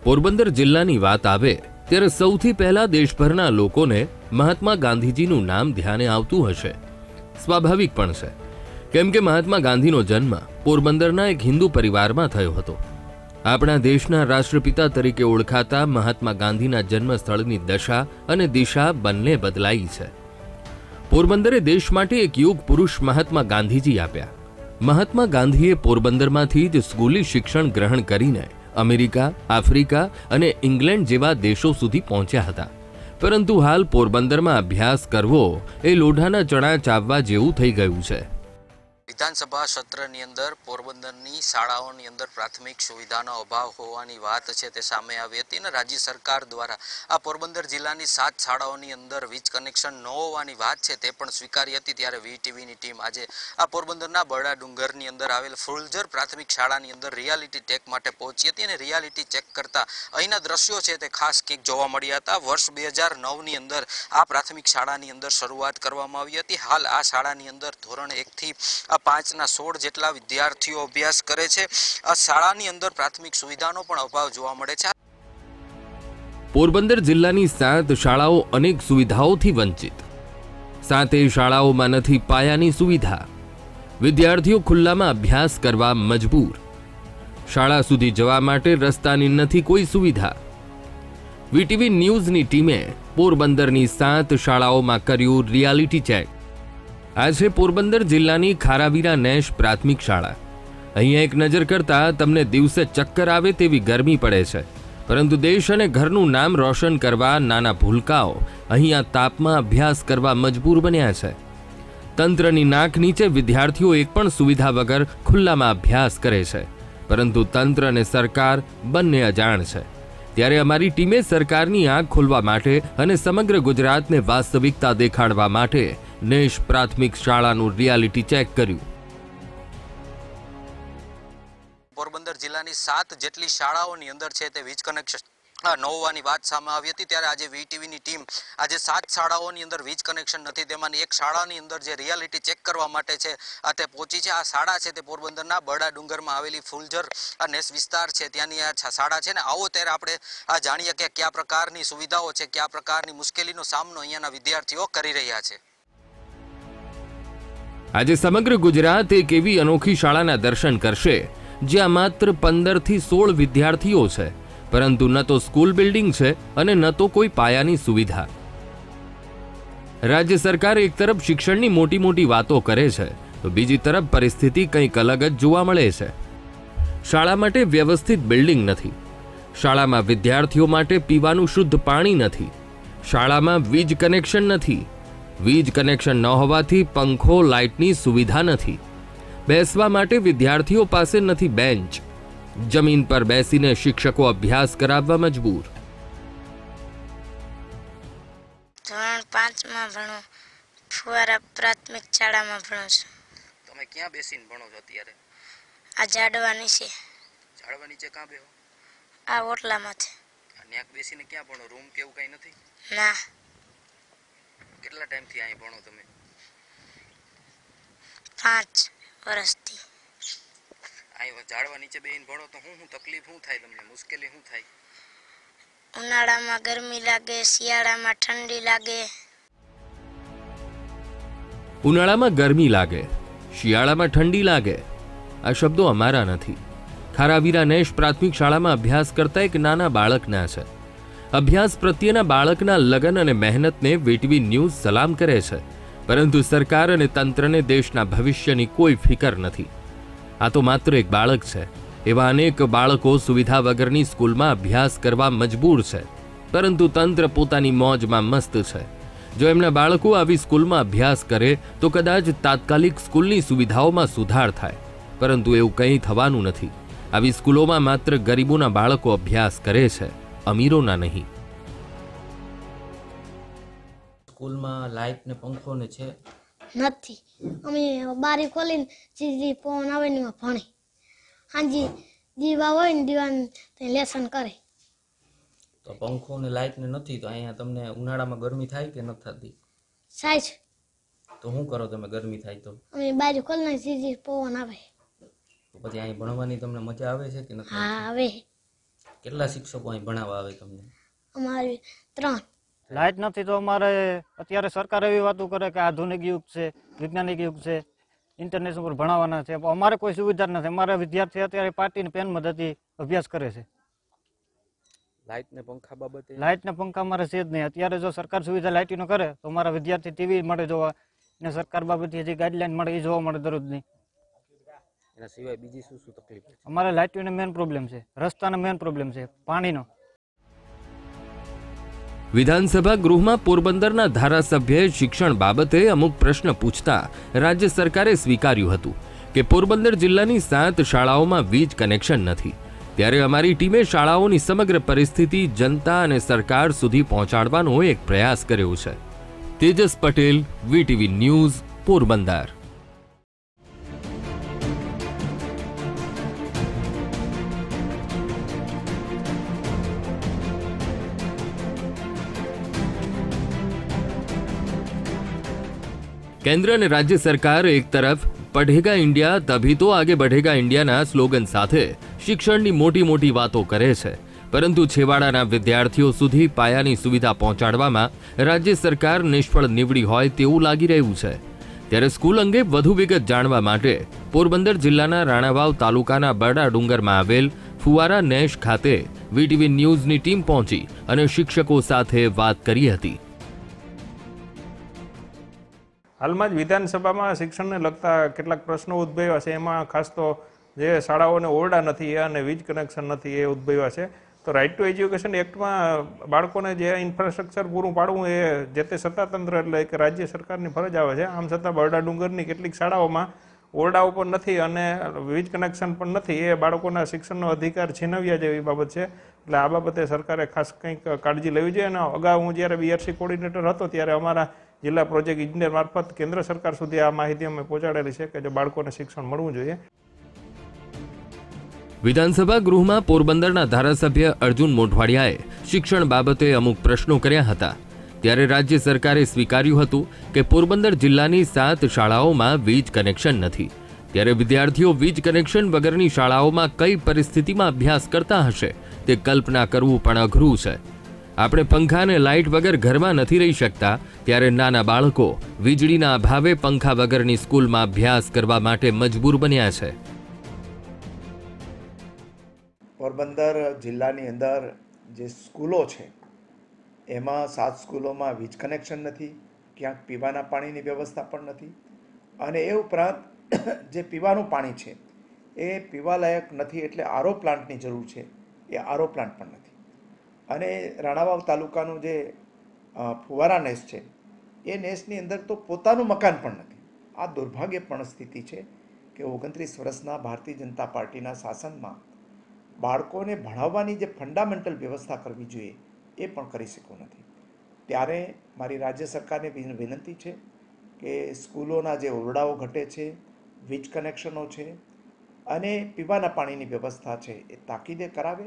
પોરબંદર જિલ્લાની વાત આવે ત્યારે સૌથી પહેલા દેશભરના લોકોને મહાત્મા ગાંધીજીનું નામ ધ્યાને આવતું હશે. સ્વાભાવિક પણ છે, કેમ કે મહાત્મા ગાંધીનો જન્મ પોરબંદરના એક હિન્દુ પરિવારમાં થયો હતો. આપણા દેશના રાષ્ટ્રપિતા તરીકે ઓળખાતા મહાત્મા ગાંધીના જન્મસ્થળની દશા અને દિશા બંને બદલાઈ છે. પોરબંદરે દેશ માટે એક યુગ પુરુષ મહાત્મા ગાંધીજી આપ્યા. મહાત્મા ગાંધીએ પોરબંદરમાંથી જ સ્કૂલી શિક્ષણ ગ્રહણ કરીને અમેરિકા, આફ્રિકા અને ઇંગ્લેન્ડ જેવા દેશો સુધી પહોંચ્યા હતા. પરંતુ હાલ પોરબંદરમાં અભ્યાસ કરવો એ લોઢાના ચણા ચાવવા જેવું થઈ ગયું છે. વિધાનસભા સત્રની અંદર પોરબંદરની શાળાઓની અંદર પ્રાથમિક સુવિધાનો અભાવ હોવાની વાત છે તે સામે આવી હતી અને રાજ્ય સરકાર દ્વારા આ પોરબંદર જિલ્લાની 7 શાળાઓની અંદર વીજ કનેક્શન ન હોવાની વાત છે તે પણ સ્વીકારી હતી. ત્યારે વીટીવીની ટીમ આજે આ પોરબંદરના બરડા ડુંગરની અંદર આવેલ ફુલઝર પ્રાથમિક શાળાની અંદર રિયાલિટી ચેક માટે પહોંચી હતી અને રિયાલિટી ચેક કરતા અહીંના દ્રશ્યો છે તે ખાસ કંઈક જોવા મળ્યા હતા. વર્ષ 2009ની અંદર આ પ્રાથમિક શાળાની અંદર શરૂઆત કરવામાં આવી હતી. હાલ આ શાળાની અંદર ધોરણ 1 થી 5ના 16 જેટલા વિદ્યાર્થીઓ અભ્યાસ કરે છે. આ શાળાની અંદર પ્રાથમિક સુવિધાનો પણ અભાવ જોવા મળે છે. પોરબંદર જિલ્લાની 7 શાળાઓ અનેક સુવિધાઓથી વંચિત. 7 શાળાઓમાં નથી પાયાની સુવિધા. વિદ્યાર્થીઓ ખુલ્લામાં અભ્યાસ કરવા મજબૂર. શાળા સુધી જવા માટે રસ્તાની નથી કોઈ સુવિધા. વીટીવી ન્યૂઝની ટીમે પોરબંદરની 7 શાળાઓમાં કર્યું રિયાલિટી ચેક. આ છે પોરબંદર જિલ્લાની ખારાવીરા નેશ પ્રાથમિક શાળા. અહીંયા એક નજર કરતા તમને દિવસે ચક્કર આવે તેવી ગરમી પડે છે. પરંતુ દેશ અને ઘરનું નામ રોશન કરવા નાના ભૂલકાઓ અહીંયા તાપમાં અભ્યાસ કરવા મજબૂર બન્યા છે. તંત્રની નાક નીચે વિદ્યાર્થીઓ એક પણ સુવિધા વગર ખુલ્લામાં અભ્યાસ કરે છે. પરંતુ તંત્ર અને સરકાર બંને અજાણ છે. ત્યારે અમારી ટીમે સરકારની આંખ ખોલવા માટે અને સમગ્ર ગુજરાતને વાસ્તવિકતા દેખાડવા માટે નેશ પ્રાથમિક શાળાનું રિયાલિટી ચેક કર્યું. પોરબંદર જિલ્લાની 7 જેટલી શાળાઓની અંદર છે તે વીજ કનેક્શન ન હોવાની વાત સામે આવી હતી. ત્યારે આજે વીટીવીની ટીમ આજે 7 શાળાઓની અંદર વીજ કનેક્શન નથી તેમાંની એક શાળાની અંદર જે રિયાલિટી ચેક કરવા માટે છે તે પહોંચી છે. આ શાળા છે તે પોરબંદરના બરડા ડુંગરમાં આવેલી ફુલઝર નેસ વિસ્તાર છે ત્યાંની આ શાળા છે ને આવો ત્યારે આપણે જાણીએ કે કયા પ્રકારની સુવિધાઓ છે, કયા પ્રકારની મુશ્કેલીનો સામનો અહીંયાના વિદ્યાર્થીઓ કરી રહ્યા છે. આજે સમગ્ર ગુજરાત એક એવી અનોખી શાળાના દર્શન કરશે જ્યાં માત્ર 15 થી 16 વિદ્યાર્થીઓ છે, પરંતુ ન તો સ્કૂલ બિલ્ડિંગ છે અને ન તો કોઈ પાયાની સુવિધા. રાજ્ય સરકાર એક તરફ શિક્ષણની મોટી વાતો કરે છે તો બીજી તરફ પરિસ્થિતિ કંઈક અલગ જ જોવા મળે છે. શાળા માટે વ્યવસ્થિત બિલ્ડિંગ નથી. શાળામાં વિદ્યાર્થીઓ માટે પીવાનું શુદ્ધ પાણી નથી. શાળામાં વીજ કનેક્શન નથી. વીજ કનેક્શન ન હોવાથી પંખો, લાઇટની સુવિધા નથી. બેસવા માટે વિદ્યાર્થીઓ પાસે નથી બેન્ચ. જમીન પર બેસીને શિક્ષકો અભ્યાસ કરાવવા મજબૂર. ધોરણ 5માં ભણો, ફુવારા પ્રાથમિક શાળામાં ભણો છું. તમે ક્યાં બેસીને ભણો છો અત્યારે? આ ઝાડવા નીચે. ઝાડવા નીચે ક્યાં બેહો? આ ઓટલામાંથી. ત્યાં બેસીને ક્યાં ભણો? રૂમ કે એવું કંઈ નથી? ના. કેટલા ટાઈમથી અહીં ભણો તમે? 5 વર્ષથી. અહીં ઝાડવા નીચે બેહીને ભણો તો શું તકલીફ શું થાય તમને? મુશ્કેલી શું થાય? ઉનાળામાં ગરમી લાગે, શિયાળામાં ઠંડી લાગે. ઉનાળામાં ગરમી લાગે, શિયાળામાં ઠંડી લાગે. આ શબ્દો અમારા નથી. ખારાવીરા નેશ પ્રાથમિક શાળામાં અભ્યાસ કરતા એક નાના બાળકના છે. અભ્યાસ પ્રત્યેના બાળકના લગન અને મહેનતને વીટીવી ન્યૂઝ સલામ કરે છે. પરંતુ સરકાર અને તંત્રને દેશના ભવિષ્યની કોઈ ફિકર નથી. આ તો માત્ર એક બાળક છે. એવા અનેક બાળકો સુવિધા વગરની સ્કૂલમાં અભ્યાસ કરવા મજબૂર છે. પરંતુ તંત્ર પોતાની મોજમાં મસ્ત છે. જો એમના બાળકો આવી સ્કૂલમાં અભ્યાસ કરે તો કદાચ તાત્કાલિક સ્કૂલની સુવિધાઓમાં સુધાર થાય. પરંતુ એવું કંઈ થવાનું નથી. આવી સ્કૂલોમાં માત્ર ગરીબોના બાળકો અભ્યાસ કરે છે, અમીરોના નહીં. સ્કૂલમાં લાઇટ ને પંખો ને છે નથી. અમે બારી ખોલીને સીધી પવન આવે ને ભણે. હાજી દીવા હોય ને દીવાને લેસન કરે. તો પંખો ને લાઇટ ને નથી તો અહીંયા તમને ઉનાળામાં ગરમી થાય કે નથી થતી? થાય છે. તો શું કરો તમે ગરમી થાય તો? અમે બારી ખોલીને સીધી પવન આવે. તો પછી અહીં ભણવાની તમને મજા આવે છે કે નથી? હા આવે. કેટલા શિક્ષકો અહીં ભણાવવા આવે તમને? અમારે 3. લાઇટ નથી તો અમારે અત્યારે સરકાર એવી વાતો કરે કે આધુનિક યુગ છે, વૈજ્ઞાનિક યુગ છે, ઇન્ટરનેટ ઉપર ભણાવવાના છે, અમારે કોઈ સુવિધા નથી. અમારા વિદ્યાર્થી અત્યારે પાર્ટીની પેન મદદથી અભ્યાસ કરે છે. લાઇટ ને પંખા બાબતે લાઇટ ને પંખા અમારે છે જ નહીં. અત્યારે જો સરકાર સુવિધા લાઇટનો કરે તો અમારા વિદ્યાર્થી ટીવી મળે જોવા, ને સરકાર બાબતે જે ગાઈડલાઈન મળે એ જોવા મળે દરરોજ નહીં. એના સિવાય બીજી શું શું તકલીફ છે? અમારે લાઇટનો મેન પ્રોબ્લેમ છે, રસ્તાનો મેન પ્રોબ્લેમ છે, પાણીનો. વિધાનસભા ગૃહમાં પોરબંદરના ધારાસભ્યએ શિક્ષણ બાબતે અમુક પ્રશ્ન પૂછતા રાજ્ય સરકારે સ્વીકાર્યું હતું કે પોરબંદર જિલ્લાની 7 શાળાઓમાં વીજ કનેક્શન નથી. ત્યારે અમારી ટીમે શાળાઓની સમગ્ર પરિસ્થિતિ જનતા અને સરકાર સુધી પહોંચાડવાનો એક પ્રયાસ કર્યો છે. Tejas Patel, VTV news, Porbandar. કેન્દ્ર અને રાજ્ય સરકાર એક તરફ પઢેગા ઇન્ડિયા તભી તો આગે બઢેગા ઇન્ડિયાના સ્લોગન સાથે શિક્ષણની મોટી મોટી વાતો કરે છે, પરંતુ છેવાડાના વિદ્યાર્થીઓ સુધી પાયાની સુવિધા પહોંચાડવામાં રાજ્ય સરકાર નિષ્ફળ નીવડી હોય તેવું લાગી રહ્યું છે. ત્યારે સ્કૂલ અંગે વધુ વિગત જાણવા માટે પોરબંદર જિલ્લાના રાણાવાવ તાલુકાના બરડા ડુંગરમાં આવેલ ફુવારા નેશ ખાતે વીટીવી ન્યૂઝની ટીમ પહોંચી અને શિક્ષકો સાથે વાત કરી હતી. હાલમાં જ વિધાનસભામાં શિક્ષણને લગતા કેટલાક પ્રશ્નો ઉદ્ભવ્યા છે. એમાં ખાસ તો જે શાળાઓને ઓરડા નથી અને વીજ કનેક્શન નથી એ ઉદ્ભવ્યા છે. તો રાઇટ ટુ એજ્યુકેશન એક્ટમાં બાળકોને જે ઇન્ફ્રાસ્ટ્રક્ચર પૂરું પાડવું એ જે તે સત્તાતંત્ર એટલે કે રાજ્ય સરકારની ફરજ આવે છે. આમ છતાં બરડા ડુંગરની કેટલીક શાળાઓમાં ઓરડાઓ પણ નથી અને વીજ કનેક્શન પણ નથી. એ બાળકોના શિક્ષણનો અધિકાર છીનવ્યા જેવી બાબત છે. એટલે આ બાબતે સરકારે ખાસ કંઈક કાળજી લેવી જોઈએ. અને અગાઉ હું જ્યારે બીઆરસી કોર્ડિનેટર હતો ત્યારે અમારા જિલ્લા પ્રોજેક્ટ ઇજનેર મારફત કેન્દ્ર સરકાર સુધી આ માહિતી અમે પહોંચાડેલી છે કે જો બાળકોને શિક્ષણ મળવું જોઈએ. વિધાનસભા ગૃહમાં પોરબંદરના ધારાસભ્ય અર્જુન મોઢવાડિયાએ શિક્ષણ બાબતે અમુક પ્રશ્નો કર્યા હતા. ત્યારે રાજ્ય સરકારે સ્વીકાર્યું હતું કે પોરબંદર જિલ્લાની 7 શાળાઓમાં વીજ કનેક્શન નથી. ત્યારે વિદ્યાર્થીઓ વીજ કનેક્શન વગરની શાળાઓમાં કઈ પરિસ્થિતિમાં અભ્યાસ કરતા હશે તે કલ્પના કરવું પણ અઘરું છે. આપણે પંખા અને લાઇટ વગર ઘરમાં નથી રહી શકતા, ત્યારે નાના બાળકો વીજળીના અભાવે પંખા વગરની સ્કૂલમાં અભ્યાસ કરવા માટે મજબૂર બન્યા છે. પોરબંદર જિલ્લાની અંદર જે સ્કૂલો છે એમાં 7 સ્કૂલોમાં વીજ કનેક્શન નથી, ક્યાંક પીવાના પાણીની વ્યવસ્થા પણ નથી. અને એ ઉપરાંત જે પીવાનું પાણી છે એ પીવાલાયક નથી, એટલે આરો પ્લાન્ટની જરૂર છે, એ આરો પ્લાન્ટ પણ નથી. અને રાણાવાવ તાલુકાનું જે ફુવારા નેસ છે એ નેસની અંદર તો પોતાનું મકાન પણ નથી. આ દુર્ભાગ્યપૂર્ણ સ્થિતિ છે કે 29 વર્ષના ભારતીય જનતા પાર્ટીના શાસનમાં બાળકોને ભણાવવાની જે ફંડામેન્ટલ વ્યવસ્થા કરવી જોઈએ એ પણ કરી શક્યો નથી. ત્યારે મારી રાજ્ય સરકારને વિનંતી છે કે સ્કૂલોના જે ઓરડાઓ ઘટે છે, વીજ કનેક્શનો છે અને પીવાના પાણીની વ્યવસ્થા છે એ તાકીદે કરાવે.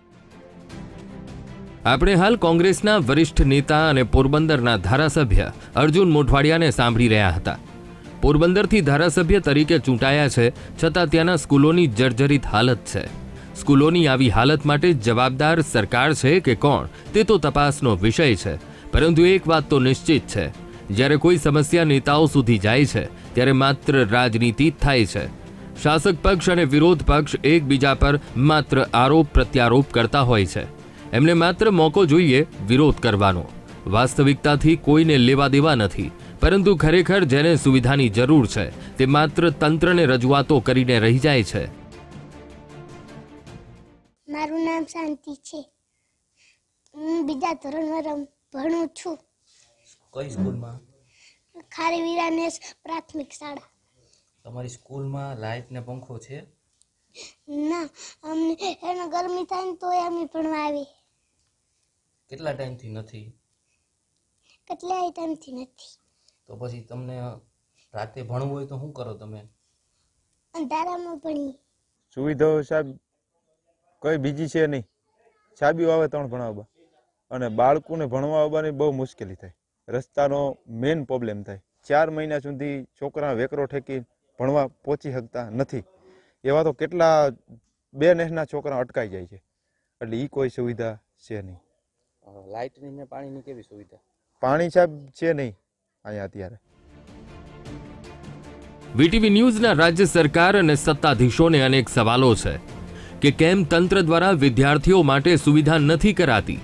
આપણે હાલ કોંગ્રેસના વરિષ્ઠ નેતા અને પોરબંદરના ધારાસભ્ય અર્જુન મોઢવાડિયાને સાંભળી રહ્યા હતા. પોરબંદરથી ધારાસભ્ય તરીકે ચૂંટાયા છે, છતાં ત્યાંના સ્કૂલોની જર્જરિત હાલત છે. સ્કૂલોની આવી હાલત માટે જવાબદાર સરકાર છે કે કોણ તે તો તપાસનો વિષય છે. પરંતુ એક વાત તો નિશ્ચિત છે, જ્યારે કોઈ સમસ્યા નેતાઓ સુધી જાય છે ત્યારે માત્ર રાજનીતિ જ થાય છે. શાસક પક્ષ અને વિરોધ પક્ષ એકબીજા પર માત્ર આરોપ પ્રત્યારોપ કરતા હોય છે. એમને માત્ર મોકો જોઈએ વિરોધ કરવાનો. વાસ્તવિકતાથી કોઈને લેવા દેવા નથી, પરંતુ ખરેખર જેને સુવિધાની જરૂર છે તે માત્ર તંત્રને રજૂઆતો કરીને રહી જાય છે. મારું નામ શાંતિ છે. હું બીજા ધોરણમાં ભણું છું. કઈ સ્કૂલમાં? ખારી વીરાનેશ પ્રાથમિક શાળા. તમારી સ્કૂલમાં લાઇટ ને પંખો છે? ના, અમને એને ગરમી થાય ને તોય અમે ભણવા આવી. કેટલા ટાઈમથી નથી? કેટલાય ટાઈમથી નથી. તો પછી તમને રાતે ભણવું હોય તો શું કરો તમે? અંધારામાં ભણીએ. સુવિધાઓ સાહેબ કઈ બીજી છે નહીં. છાબીઓ આવે 3 ભણાવવા અને બાળકોને ભણવા આવવાની બહુ મુશ્કેલી થાય. રસ્તાનો મેઇન પ્રોબ્લેમ થાય. 4 મહિના સુધી છોકરા વેકરો ઠેકી ભણવા પહોંચી શકતા નથી. એવા તો કેટલા 2 નેસના છોકરા અટકાઈ જાય છે. એટલે એ કોઈ સુવિધા છે નહીં. લાઇટની ને પાણીની કેવી સુવિધા? પાણી સાહેબ છે નહીં અહીંયા અત્યારે. વીટીવી ન્યૂઝના રાજ્ય સરકાર અને સત્તાધીશોને અનેક સવાલો છે કે કેમ તંત્ર દ્વારા વિદ્યાર્થીઓ માટે સુવિધા નથી કરાતી.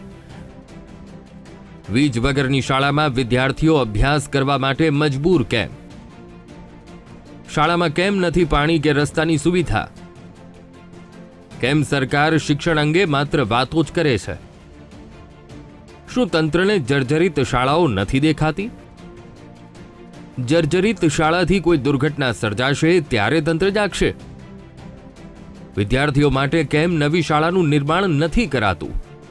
વીજ વગરની શાળામાં વિદ્યાર્થીઓ અભ્યાસ કરવા માટે મજબૂર કેમ? શાળામાં કેમ નથી પાણી કે રસ્તાની સુવિધા? કેમ સરકાર શિક્ષણ અંગે માત્ર વાતો જ કરે છે? શું તંત્રને જર્જરિત શાળાઓ નથી દેખાતી? જર્જરિત શાળાથી કોઈ દુર્ઘટના સર્જાશે ત્યારે તંત્ર જાગશે. વિદ્યાર્થીઓ માટે કેમ નવી શાળાનું નિર્માણ નથી કરાતું?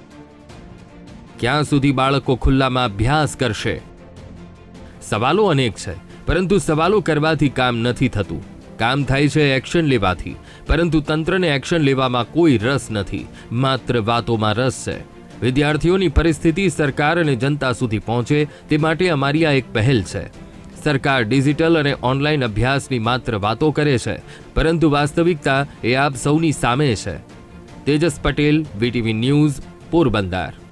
ક્યાં સુધી બાળકો ખુલ્લામાં અભ્યાસ કરશે? સવાલો અનેક છે, પરંતુ સવાલો કરવાથી કામ નથી થતું. કામ થાય છે એક્શન લેવાથી, પરંતુ તંત્રને એક્શન લેવામાં કોઈ રસ નથી, માત્ર વાતોમાં રસ છે. વિદ્યાર્થીઓની પરિસ્થિતિ સરકાર અને જનતા સુધી પહોંચે તે માટે અમારી આ એક પહેલ છે. સરકાર ડિજિટલ અને ઓનલાઈન અભ્યાસની માત્ર વાતો કરે છે, પરંતુ વાસ્તવિકતા એ આપ સૌની સામે છે. Tejas Patel, VTV news, Porbandar.